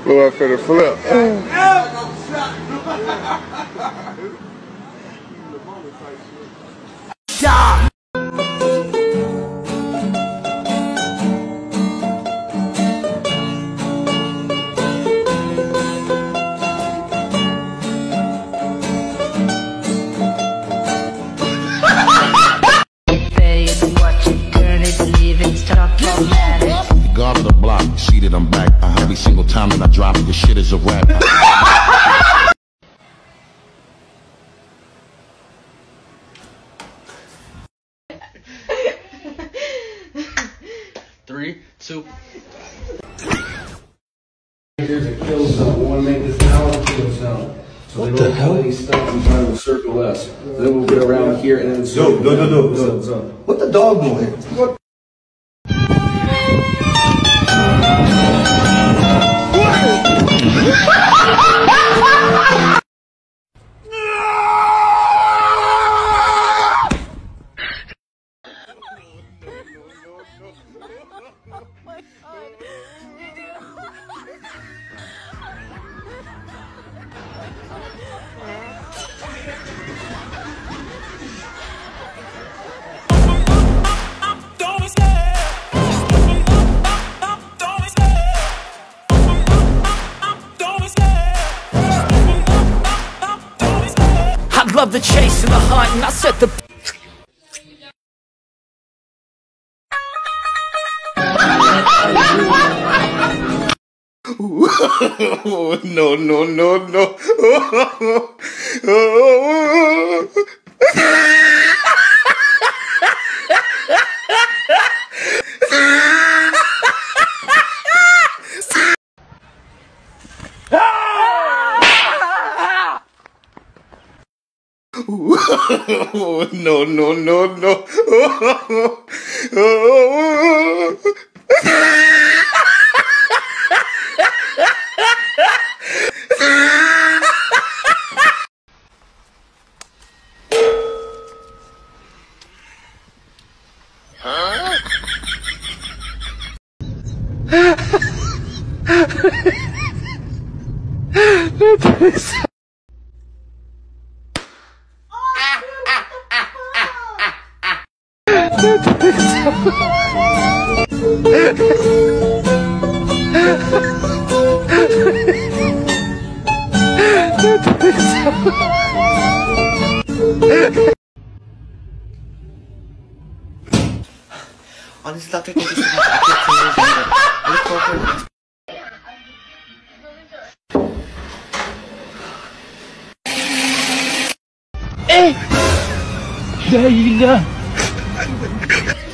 Well, I finna flip. Yeah. God of the block, see that I'm back. Every single time that I drop it, this shit is a rap. 3, 2. Here's a kill zone. We want to make this now a kill zone. So what the hell? Any stuff and try to circle us. Then we'll get around here and then circle. No. What the dog doing? What? I love the chase and the hunt, and I set the No. No. Honestly, Dr. Thank you so much. I look forward to Hey! There you go.